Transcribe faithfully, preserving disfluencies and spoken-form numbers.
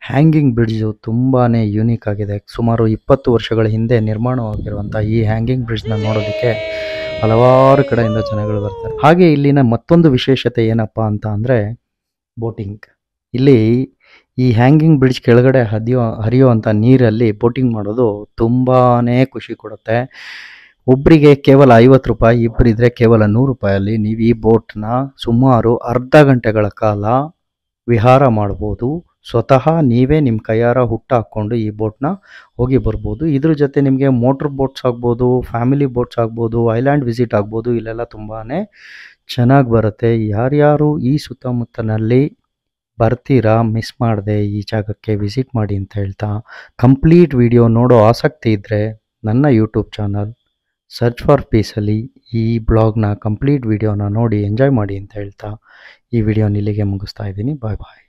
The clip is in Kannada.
ಹ್ಯಾಂಗಿಂಗ್ ಬ್ರಿಡ್ಜು ತುಂಬಾ ಯೂನಿಕ್ ಆಗಿದೆ. ಸುಮಾರು ಇಪ್ಪತ್ತು ವರ್ಷಗಳ ಹಿಂದೆ ನಿರ್ಮಾಣವಾಗಿರುವಂಥ ಈ ಹ್ಯಾಂಗಿಂಗ್ ಬ್ರಿಡ್ಜ್ನ ನೋಡೋದಕ್ಕೆ ಹಲವಾರು ಕಡೆಯಿಂದ ಜನಗಳು ಬರ್ತಾರೆ. ಹಾಗೆ ಇಲ್ಲಿನ ಮತ್ತೊಂದು ವಿಶೇಷತೆ ಏನಪ್ಪ ಅಂತ ಅಂದರೆ ಬೋಟಿಂಗ್. ಇಲ್ಲಿ ಈ ಹ್ಯಾಂಗಿಂಗ್ ಬ್ರಿಡ್ಜ್ ಕೆಳಗಡೆ ಹರಿಯೋ ಹರಿಯುವಂಥ ನೀರಲ್ಲಿ ಬೋಟಿಂಗ್ ಮಾಡೋದು ತುಂಬಾ ಖುಷಿ ಕೊಡುತ್ತೆ. ಒಬ್ಬರಿಗೆ ಕೇವಲ ಐವತ್ತು ರೂಪಾಯಿ, ಇಬ್ಬರಿದ್ರೆ ಕೇವಲ ನೂರು ರೂಪಾಯಲ್ಲಿ ನೀವು ಈ ಬೋಟ್ನ ಸುಮಾರು ಅರ್ಧ ಗಂಟೆಗಳ ಕಾಲ ವಿಹಾರ ಮಾಡ್ಬೋದು. ಸ್ವತಃ ನೀವೇ ನಿಮ್ಮ ಕೈಯಾರ ಹುಟ್ಟು ಹಾಕ್ಕೊಂಡು ಈ ಬೋಟ್ನ ಹೋಗಿ ಬರ್ಬೋದು. ಇದ್ರ ಜೊತೆ ನಿಮಗೆ ಮೋಟ್ರ್ ಬೋಟ್ಸ್ ಆಗ್ಬೋದು, ಫ್ಯಾಮಿಲಿ ಬೋಟ್ಸ್ ಆಗ್ಬೋದು, ಐಲ್ಯಾಂಡ್ ವಿಸಿಟ್ ಆಗ್ಬೋದು. ಇಲ್ಲೆಲ್ಲ ತುಂಬಾ ಚೆನ್ನಾಗಿ ಬರುತ್ತೆ. ಯಾರ್ಯಾರು ಈ ಸುತ್ತಮುತ್ತಲಿನಲ್ಲಿ ಬರ್ತೀರಾ, ಮಿಸ್ ಮಾಡದೆ ಈ ಜಾಗಕ್ಕೆ ವಿಸಿಟ್ ಮಾಡಿ ಅಂತ ಹೇಳ್ತಾ, ಕಂಪ್ಲೀಟ್ ವಿಡಿಯೋ ನೋಡೋ ಆಸಕ್ತಿ ಇದ್ದರೆ ನನ್ನ ಯೂಟ್ಯೂಬ್ ಚಾನಲ್ ಸರ್ಚ್ ಫಾರ್ ಪೀಸಲ್ಲಿ ಈ ಬ್ಲಾಗ್ನ ಕಂಪ್ಲೀಟ್ ವಿಡಿಯೋನ ನೋಡಿ ಎಂಜಾಯ್ ಮಾಡಿ ಅಂತ ಹೇಳ್ತಾ ಈ ವಿಡಿಯೋನ ಇಲ್ಲಿಗೆ ಮುಗಿಸ್ತಾ ಇದ್ದೀನಿ. ಬಾಯ್ ಬಾಯ್.